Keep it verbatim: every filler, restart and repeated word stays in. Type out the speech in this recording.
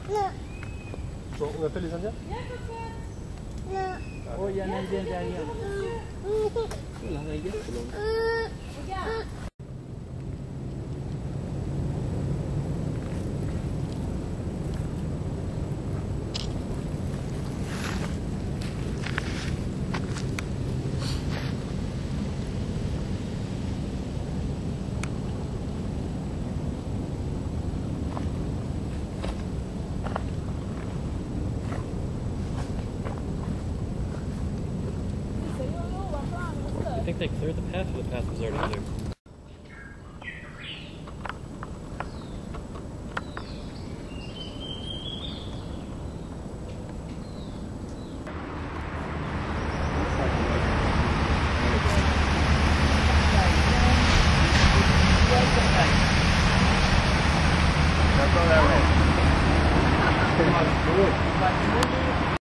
Bon, on appelle les Indiens? Oh, il y a un Indien derrière. Là, regarde. Regarde. I think they cleared the path, or the path was already clear. That's all that way.